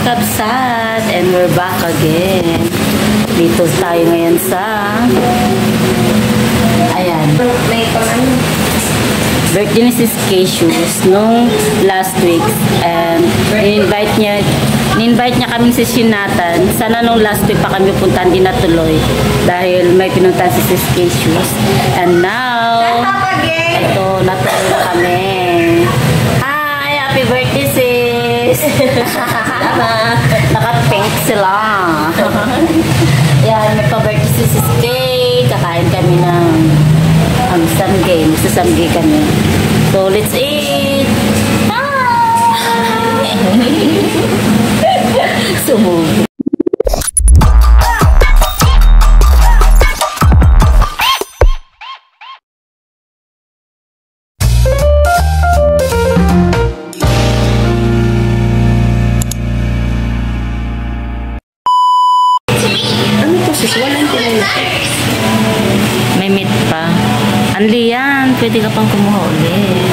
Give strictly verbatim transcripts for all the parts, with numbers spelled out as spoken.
Kapsat, and we're back again. Dito tayo ngayon sa ayan. May pang birthday ni sis Keyshoes nung last week, and in-invite niya in-invite niya kami si Shinatan. Sana nung last week pa kami puntahan, din natuloy dahil may pinuntahan si sis Keyshoes. And now ito, natuloy na kami. Hi! Happy birthday sis! Naka-pink sila. Yan, nagpa-birthday si sis Kay. Kakain kami ng um, samgay. Magsasamgay kami. So, let's eat! Hi! Sumubo. May meat pa. Anli yan. Pwede ka pang kumuha ulit.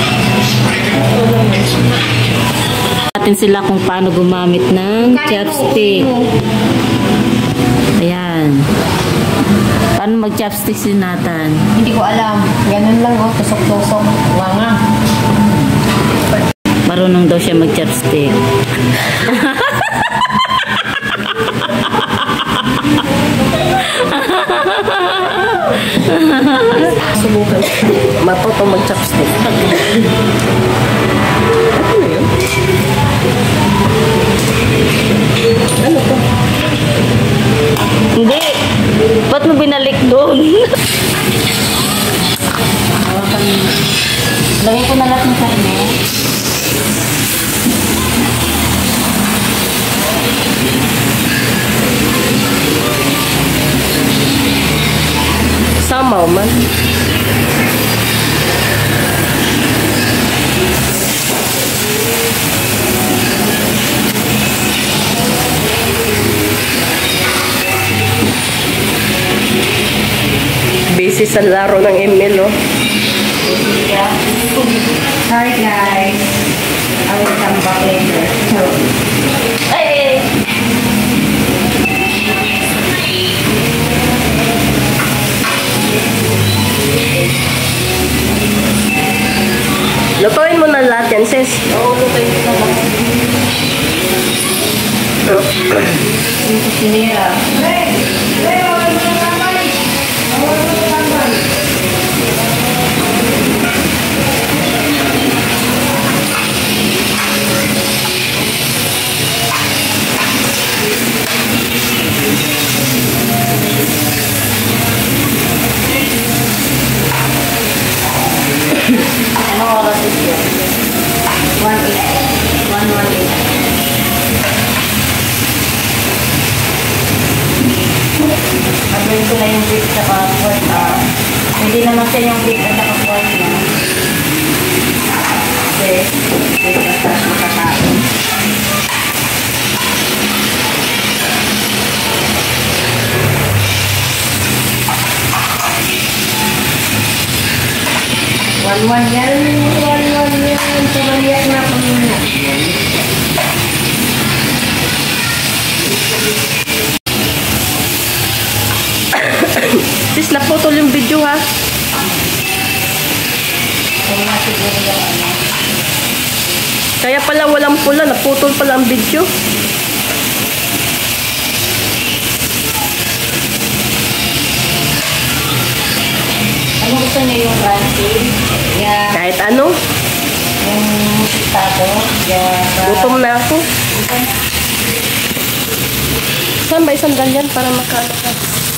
Natin sila kung paano gumamit ng chopstick. Ayan. Paano mag-chopstick si Nathan? Hindi ko alam. Ganun lang oh. Tusok-tusok. Wanga. Marunong daw siya mag-chopstick. Subukan. Matuto mag-chopstick. Ano yun? Ano to? Hindi. Ba't mo binalik doon? Lagay ko na lahat ng karne. Samaw man. Busy sa laro ng M L, oh. Hi guys, I will come back later. Ay! Lutuin mo na lahat yan, sis. Oo, lutuin ko na lahat. Ito sinira. Anong oras ito? One eight. One one eight. Magawin ko na yung beef sa pork. Uh, hindi naman siya yung beef at saka pork na. Kasi, beef at saka makakain. One one yan. One one yan. Tumaliyak na ako muna. Sis, naputol yung video, ha? Kaya pala walang pula, naputol pala ang video. Ano gusto niya yung crunchy? Yeah. Kahit ano. Yung pistado? Yeah. Gutom na ako. Saan ba isang ganyan para makaano ka?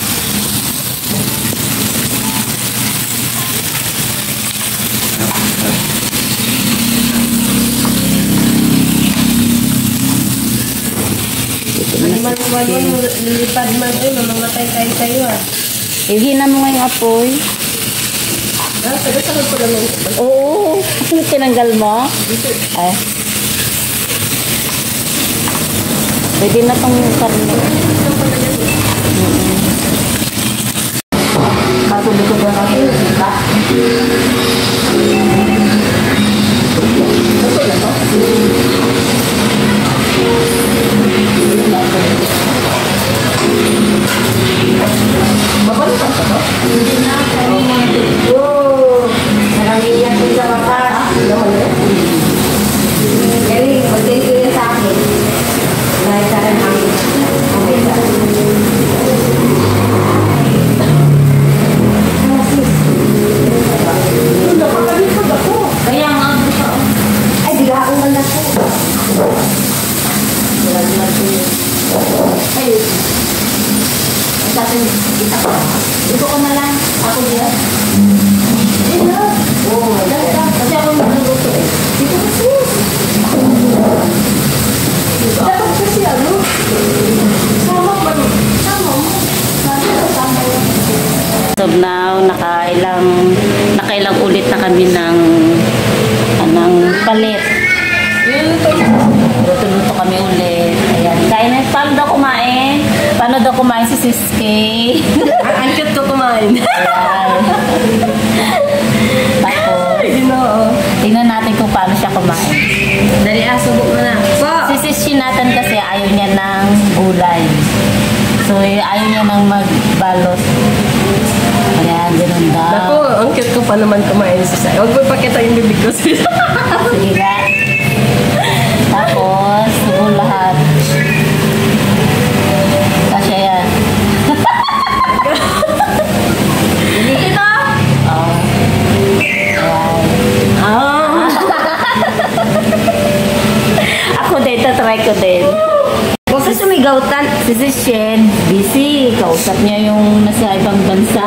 Manuman mo, lilipad man eh, mamamatay tayo tayo ah. Ihina mo nga yung apoy. Ah, pero sa ko lang. Oo. Tinanggal mo? Ay. Pwede na tong karne. Katuloy ko ba natin? Okay na to? Ayun. Kasi kita ko. Ito ko na lang. Ako dyan. Dito. Oo. Kasi ako nagluto eh. Dito kasi. Dapat kasi ano? Sama ba? Sama mo. Sama mo. So now, nakailang, nakailang ulit na kami ng anong palit. Luto-luto kami ulit. Ayan. Kain na. Paano daw kumain? Paano daw kumain si Sis Kay? Ang cute ko kumain. Ayan. Tapos, tingnan natin kung paano siya kumain. Dali, ah, subok mo na. Po! Si Sis Shinatan kasi ayaw niya ng gulay. So, ayaw niya ng magbalos. Ayan, ganun daw. Naku, ang cute ko pa naman kumain sa sayo. Huwag mo ipakita yung bibig ko. Sige nga. Tapos, subo lahat. Kasya yan. Ito! Oh. Ayan. Ah! Ako din, tatry ko din. Huwag ka sumigawtan. Si Sis Shen, busy. Kausap niya yung nasa ibang bansa.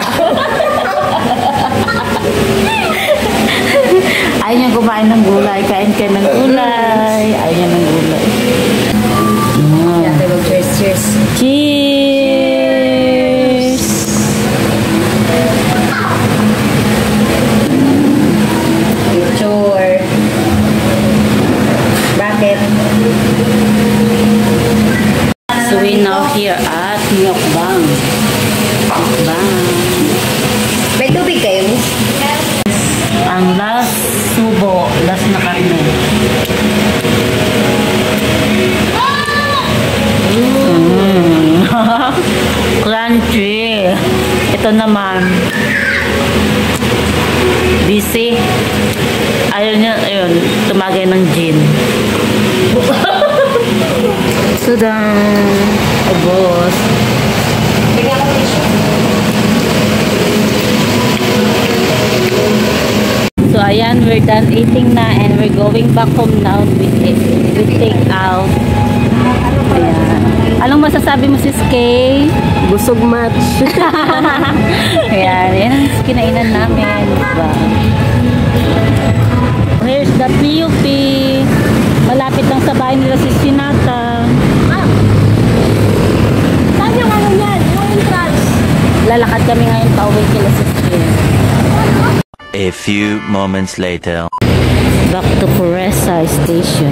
Ayaw niya kumain ng gulay. Kain ka ng gulay. Ayaw niya ng gulay. Mm. Yan, tayo mag-cheers, cheers. Cheers! Picture. Bakit? So we now here at MEOKBANG. MEOKBANG. May tubig kayo, miss? Ang last subo, last na karne. Mm. Crunchy. Ito naman. Busy. Ayaw niya, ayun, tumagay ng gin. Sudan. Ubos. Bigyan ko tissue. So ayan, we're done eating na and we're going back home now with it. We take out. Ayan. Anong masasabi mo, Sis Kay? Busog match. Ayan, yan ang kinainan namin. Diba? Here's the P U P. Malapit lang sa bahay nila si Sinata. Ah! Saan yung ano yan? Yung entrance? Lalakad kami ngayon pa uwi kila Sis Kay. A few moments later. Back to Puresa Station.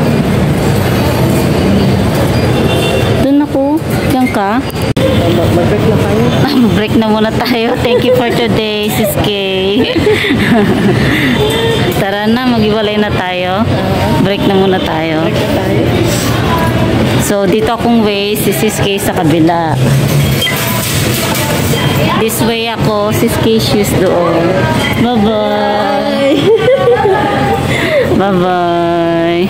Doon ako. Diyan ka? Mag-break na tayo. Break na muna tayo. Thank you for today, Sis Kay. Tara na, mag-iwalay na tayo. Break na muna tayo. Break na tayo. So, dito akong way, si Sis Kay sa kabila. This way ako, Sis Keyshoes doon. Bye-bye! Bye-bye!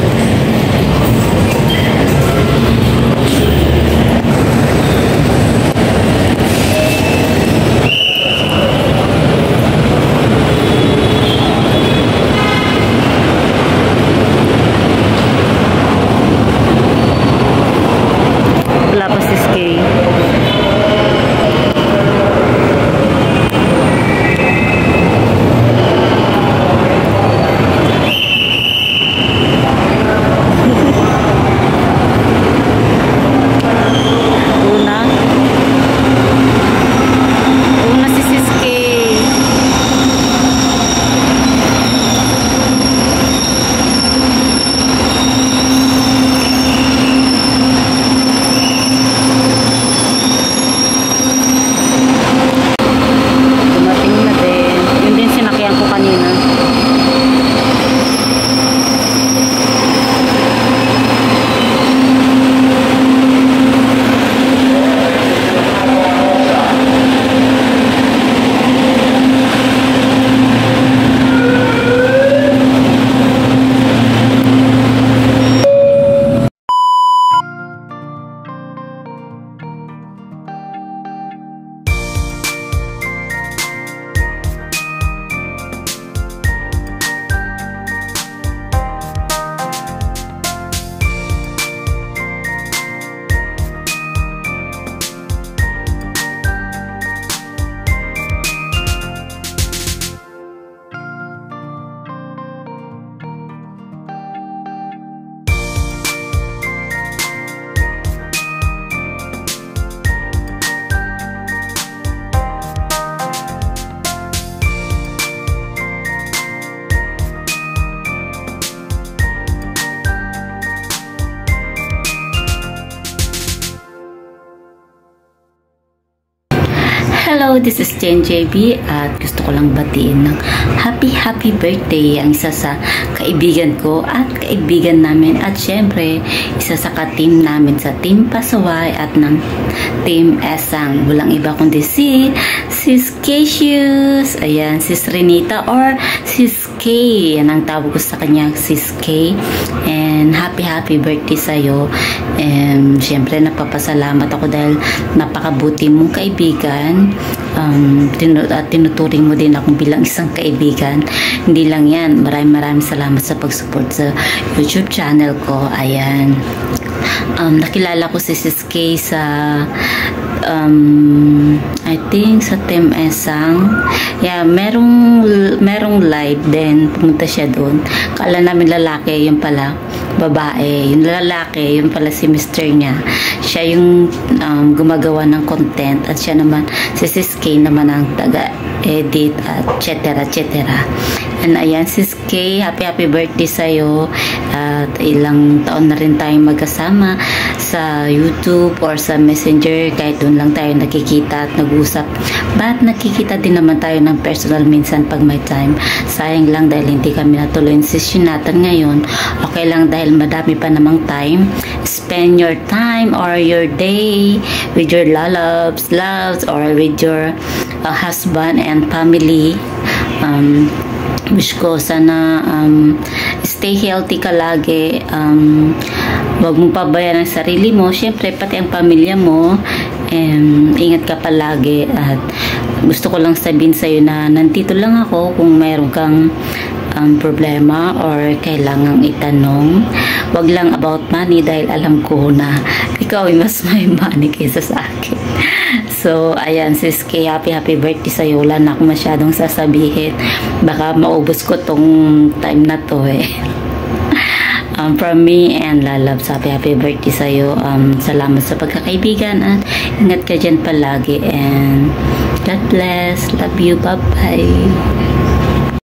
Wala pa Sis Kay. Hello, this is Jen J B at gusto ko lang batiin ng happy happy birthday ang isa sa kaibigan ko at kaibigan namin at syempre isa sa ka-team namin sa Team Pasaway at ng Team Esang. Walang iba kundi si Sis Keyshoes. Ayan, Sis Renita or Sis K. Yan ang tawag ko sa kanya, Sis K. And happy happy birthday sa'yo. And syempre napapasalamat ako dahil napakabuti mong kaibigan. Um, tinu at tinuturing mo din akong bilang isang kaibigan. Hindi lang yan, maraming maraming salamat sa pag-support sa YouTube channel ko. Ayan, um, nakilala ko si Sis K sa um, I think sa Team Esang. Yeah, merong merong live din, pumunta siya doon. Kala namin lalaki, yung pala babae. Yung lalaki, yung pala si mister niya. Siya yung um, gumagawa ng content at siya naman, si Sis K naman ang taga-edit at et cetera et cetera. And ayan, Sis K, happy happy birthday sa'yo. At ilang taon na rin tayong magkasama sa YouTube or sa Messenger. Kahit doon lang tayo nakikita at nag-usap. But nakikita din naman tayo ng personal minsan pag may time. Sayang lang dahil hindi kami natuloy yung session natin ngayon. Okay lang dahil madami pa namang time. Spend your time or your day with your loves, loves or with your uh, husband and family. Um, wish ko sana um, stay healthy ka lagi. Um, wag mong pabayaan ang sarili mo. Siyempre, pati ang pamilya mo. Um, ingat ka palagi. At gusto ko lang sabihin sa'yo na nandito lang ako kung mayroon kang um, problema or kailangang itanong. Wag lang about money dahil alam ko na ikaw ay mas may money kaysa sa akin. So, ayan, Sis K, happy happy birthday sa'yo. Wala na akong masyadong sasabihin. Baka maubos ko tong time na to eh. Um, from me and Lalabs, happy happy birthday sa'yo. Um, salamat sa pagkakaibigan at ingat ka dyan palagi and God bless. Love you. Bye-bye.